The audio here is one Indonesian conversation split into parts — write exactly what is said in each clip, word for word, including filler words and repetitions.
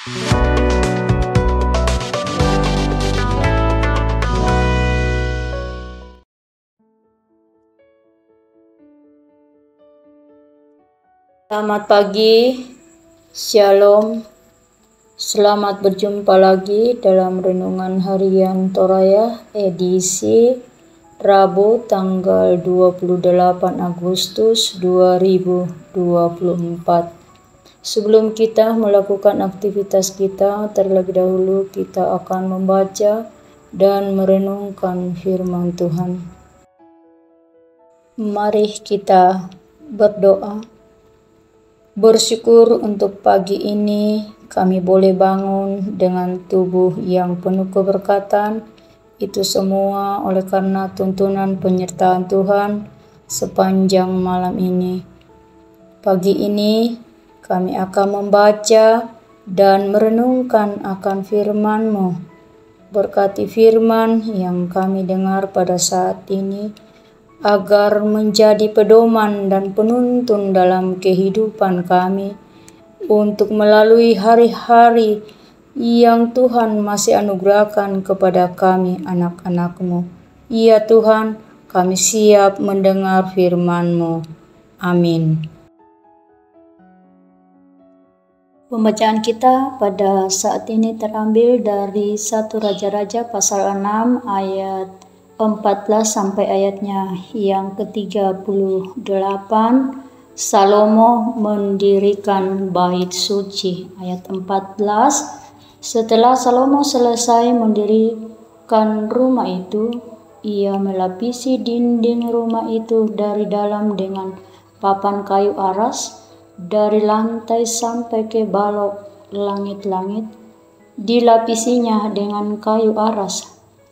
Selamat pagi, Shalom. Selamat berjumpa lagi dalam Renungan Harian Toraya edisi Rabu tanggal dua puluh delapan Agustus dua ribu dua puluh empat. Sebelum kita melakukan aktivitas kita, terlebih dahulu kita akan membaca dan merenungkan firman Tuhan. Mari kita berdoa. Bersyukur untuk pagi ini kami boleh bangun dengan tubuh yang penuh keberkatan. Itu semua oleh karena tuntunan penyertaan Tuhan sepanjang malam ini. Pagi ini kami akan membaca dan merenungkan akan firman-Mu. Berkati firman yang kami dengar pada saat ini, agar menjadi pedoman dan penuntun dalam kehidupan kami untuk melalui hari-hari yang Tuhan masih anugerahkan kepada kami anak-anak-Mu. Ya Tuhan, kami siap mendengar firman-Mu. Amin. Pembacaan kita pada saat ini terambil dari satu Raja-Raja pasal enam ayat empat belas sampai ayatnya yang ke tiga puluh delapan. Salomo mendirikan bait suci. Ayat empat belas. Setelah Salomo selesai mendirikan rumah itu, ia melapisi dinding rumah itu dari dalam dengan papan kayu aras, dari lantai sampai ke balok langit-langit dilapisinya dengan kayu aras.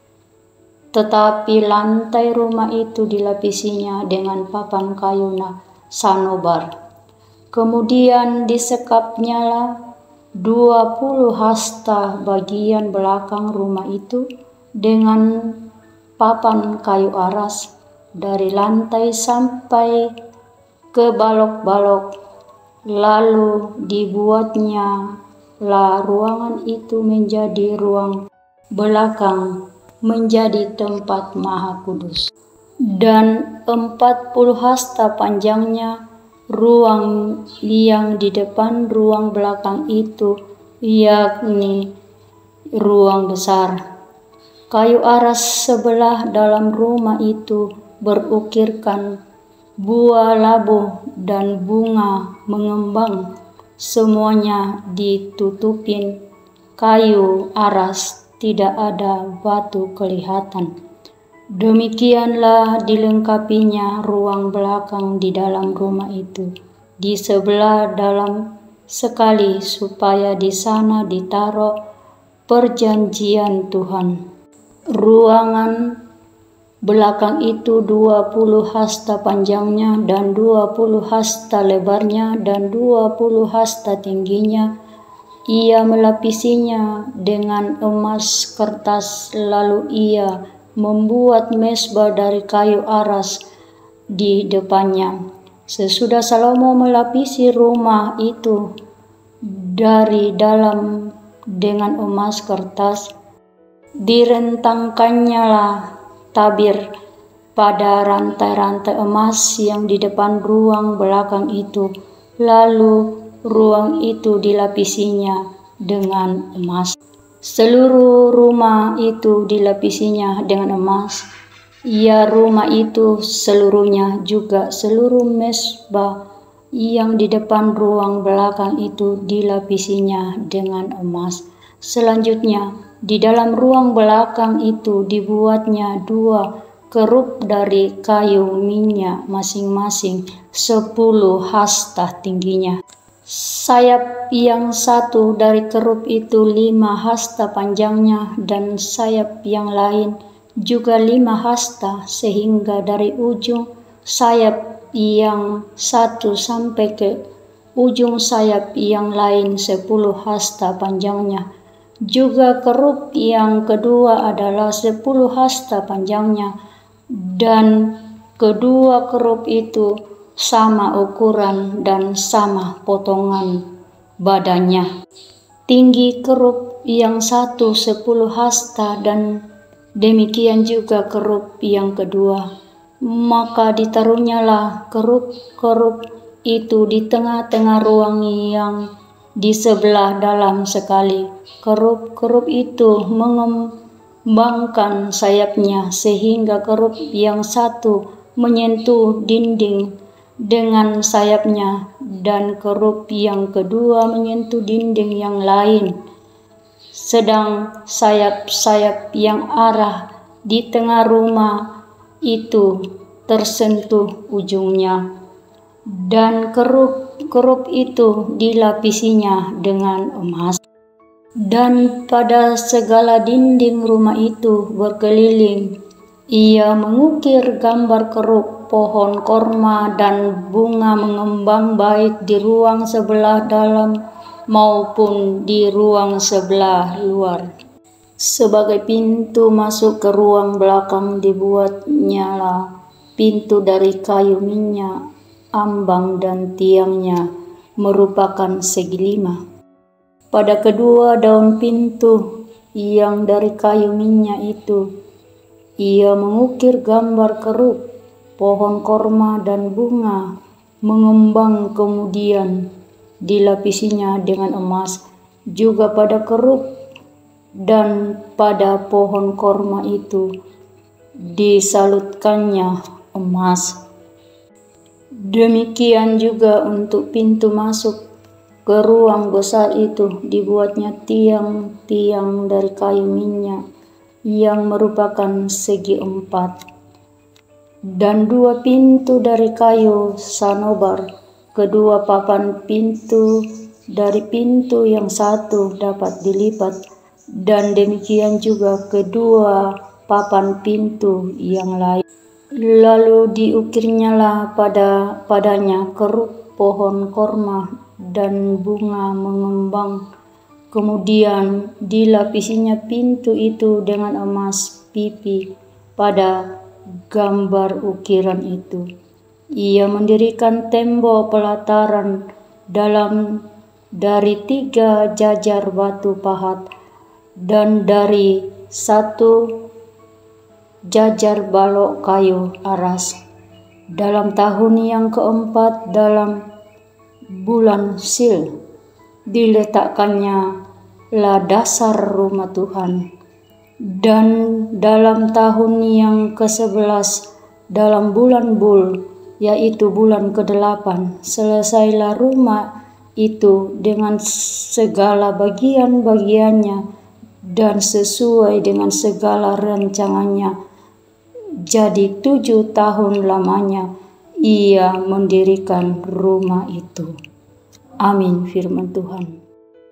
Tetapi lantai rumah itu dilapisinya dengan papan kayu sanobar. Kemudian disekapnyalah dua puluh hasta bagian belakang rumah itu dengan papan kayu aras, dari lantai sampai ke balok-balok. Lalu dibuatnya lah ruangan itu menjadi ruang belakang, menjadi tempat maha kudus. Dan empat puluh hasta panjangnya ruang yang di depan ruang belakang itu, yakni ruang besar. Kayu aras sebelah dalam rumah itu berukirkan buah labu dan bunga mengembang, semuanya ditutupin kayu aras, tidak ada batu kelihatan. Demikianlah dilengkapinya ruang belakang di dalam rumah itu, di sebelah dalam sekali, supaya di sana ditaruh perjanjian Tuhan. Ruangan belakang itu dua puluh hasta panjangnya dan dua puluh hasta lebarnya dan dua puluh hasta tingginya. Ia melapisinya dengan emas kertas, lalu ia membuat mezbah dari kayu aras di depannya. Sesudah Salomo melapisi rumah itu dari dalam dengan emas kertas, direntangkannyalah tabir pada rantai-rantai emas yang di depan ruang belakang itu. Lalu ruang itu dilapisinya dengan emas. Seluruh rumah itu dilapisinya dengan emas. Ya, rumah itu seluruhnya juga seluruh mezbah yang di depan ruang belakang itu dilapisinya dengan emas. Selanjutnya, di dalam ruang belakang itu dibuatnya dua kerup dari kayu minyak, masing-masing sepuluh hasta tingginya. Sayap yang satu dari kerup itu lima hasta panjangnya, dan sayap yang lain juga lima hasta, sehingga dari ujung sayap yang satu sampai ke ujung sayap yang lain sepuluh hasta panjangnya. Juga kerup yang kedua adalah sepuluh hasta panjangnya, dan kedua kerup itu sama ukuran dan sama potongan badannya. tinggi kerub yang satu sepuluh hasta, dan demikian juga kerub yang kedua. Maka ditarunyalah kerub-kerub itu di tengah-tengah ruang yang di sebelah dalam sekali. Kerub-kerub itu mengembangkan sayapnya sehingga kerub yang satu menyentuh dinding dengan sayapnya, dan kerub yang kedua menyentuh dinding yang lain. Sedang sayap-sayap yang arah di tengah rumah itu tersentuh ujungnya, dan kerub-kerub itu dilapisinya dengan emas. Dan pada segala dinding rumah itu berkeliling, ia mengukir gambar kerub, pohon korma, dan bunga mengembang baik di ruang sebelah dalam maupun di ruang sebelah luar. Sebagai pintu masuk ke ruang belakang dibuatnyalah pintu dari kayu minyak, ambang dan tiangnya merupakan segi lima. Pada kedua daun pintu yang dari kayu minyak itu, ia mengukir gambar kerub, pohon korma, dan bunga mengembang, kemudian dilapisinya dengan emas. Juga pada kerub dan pada pohon korma itu disalutkannya emas. Demikian juga untuk pintu masuk ke ruang besar itu dibuatnya tiang-tiang dari kayu minyak yang merupakan segi empat, dan dua pintu dari kayu sanobar. Kedua papan pintu dari pintu yang satu dapat dilipat, dan demikian juga kedua papan pintu yang lain. Lalu diukirnyalah pada padanya kerub, pohon korma, dan bunga mengembang. Kemudian dilapisinya pintu itu dengan emas pipi pada gambar ukiran itu. Ia mendirikan tembok pelataran dalam dari tiga jajar batu pahat dan dari satu jajar balok kayu aras. Dalam tahun yang keempat, dalam bulan Sil, diletakkannya lah dasar rumah Tuhan. Dan dalam tahun yang kesebelas, dalam bulan Bul, yaitu bulan kedelapan, selesailah rumah itu dengan segala bagian-bagiannya dan sesuai dengan segala rancangannya. Jadi tujuh tahun lamanya ia mendirikan rumah itu. Amin. Firman Tuhan.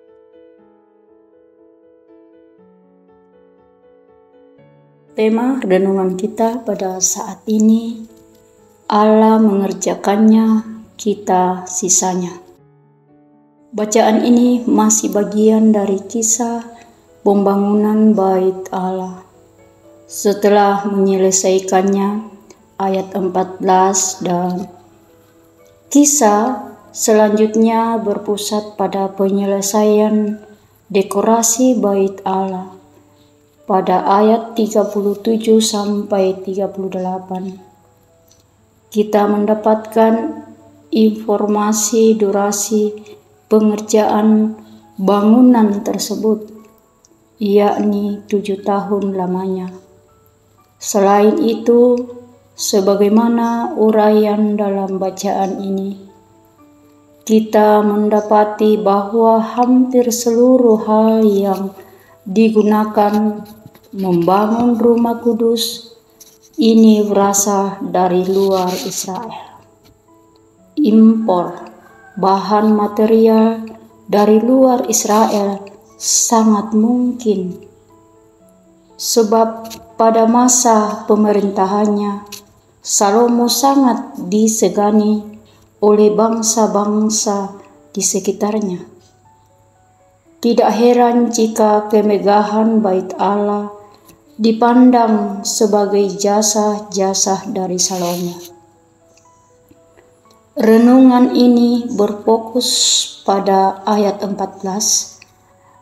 Tema renungan kita pada saat ini, Allah mengerjakannya, kita sisanya. Bacaan ini masih bagian dari kisah pembangunan Bait Allah. Setelah menyelesaikannya, ayat empat belas, dan kisah selanjutnya berpusat pada penyelesaian dekorasi Bait Allah pada ayat tiga puluh tujuh sampai tiga puluh delapan. Kita mendapatkan informasi durasi pengerjaan bangunan tersebut, yakni tujuh tahun lamanya. Selain itu, sebagaimana uraian dalam bacaan ini, kita mendapati bahwa hampir seluruh hal yang digunakan membangun rumah kudus ini berasal dari luar Israel. Impor bahan material dari luar Israel sangat mungkin, sebab pada masa pemerintahannya Salomo sangat disegani oleh bangsa-bangsa di sekitarnya. Tidak heran jika kemegahan Bait Allah dipandang sebagai jasa-jasa dari Salomo. Renungan ini berfokus pada ayat empat belas.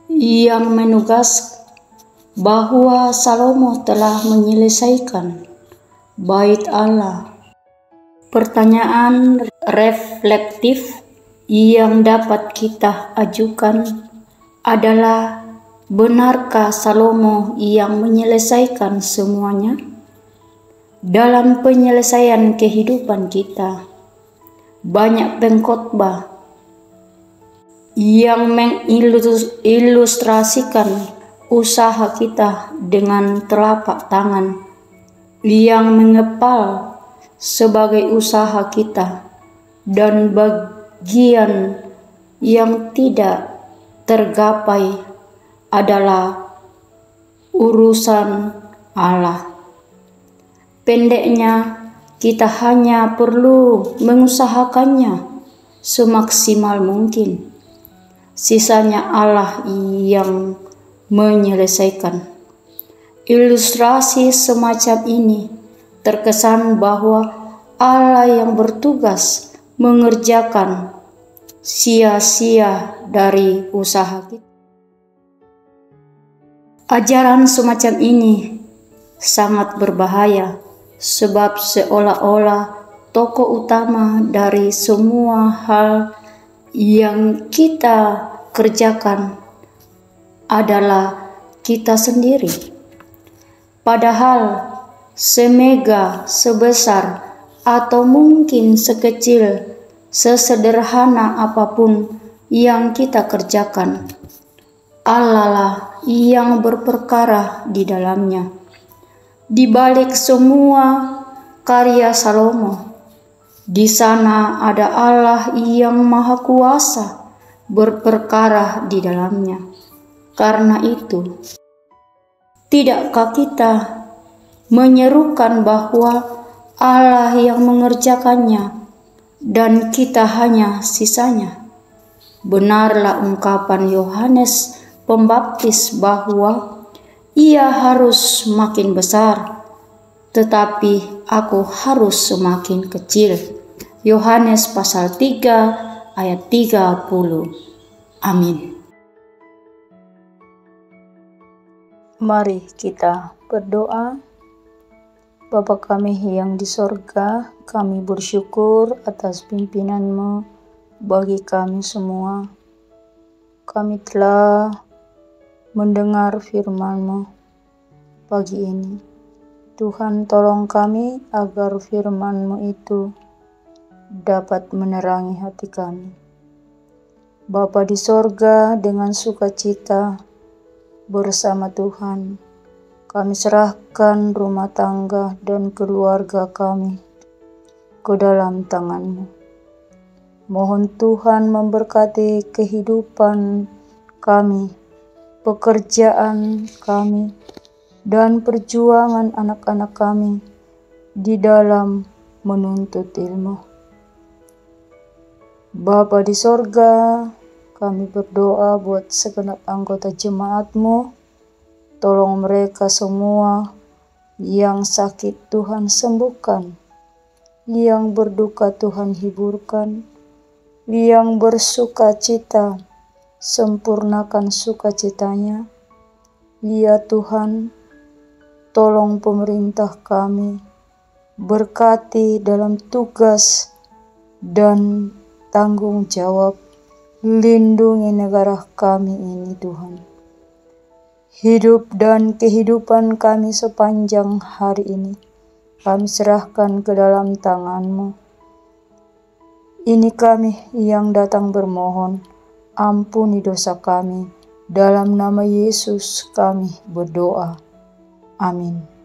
yang menugas bahwa Salomo telah menyelesaikan bait Allah. Pertanyaan reflektif yang dapat kita ajukan adalah, benarkah Salomo yang menyelesaikan semuanya? Dalam penyelesaian kehidupan kita, banyak pengkhotbah yang mengilustrasikan usaha kita dengan telapak tangan yang mengepal sebagai usaha kita, dan bagian yang tidak tergapai adalah urusan Allah. Pendeknya, kita hanya perlu mengusahakannya semaksimal mungkin. Sisanya Allah yang menyelesaikan. Ilustrasi semacam ini terkesan bahwa Allah yang bertugas mengerjakan sia-sia dari usaha kita. Ajaran semacam ini sangat berbahaya, sebab seolah-olah tokoh utama dari semua hal yang kita kerjakan adalah kita sendiri. Padahal semega, sebesar, atau mungkin sekecil, sesederhana apapun yang kita kerjakan, Allah lah yang berperkara di dalamnya. Di balik semua karya Salomo, di sana ada Allah yang maha kuasa berperkara di dalamnya. Karena itu, tidakkah kita menyerukan bahwa Allah yang mengerjakannya dan kita hanya sisanya? Benarlah ungkapan Yohanes Pembaptis bahwa ia harus makin besar, tetapi aku harus semakin kecil. Yohanes pasal tiga ayat tiga puluh. Amin. Mari kita berdoa. Bapa kami yang di sorga, kami bersyukur atas pimpinan-Mu bagi kami semua. Kami telah mendengar firman-Mu pagi ini. Tuhan, tolong kami agar firman-Mu itu dapat menerangi hati kami. Bapa di sorga, dengan sukacita bersama Tuhan, kami serahkan rumah tangga dan keluarga kami ke dalam tangan-Mu. Mohon Tuhan memberkati kehidupan kami, pekerjaan kami, dan perjuangan anak-anak kami di dalam menuntut ilmu. Bapa di sorga, kami berdoa buat segenap anggota jemaat-Mu. Tolong mereka semua yang sakit Tuhan sembuhkan, yang berduka Tuhan hiburkan, yang bersuka cita sempurnakan sukacitanya. Ya Tuhan, tolong pemerintah kami, berkati dalam tugas dan tanggung jawab, lindungi negara kami ini Tuhan. Hidup dan kehidupan kami sepanjang hari ini kami serahkan ke dalam tangan-Mu. Ini kami yang datang bermohon, ampuni dosa kami. Dalam nama Yesus kami berdoa. Amin.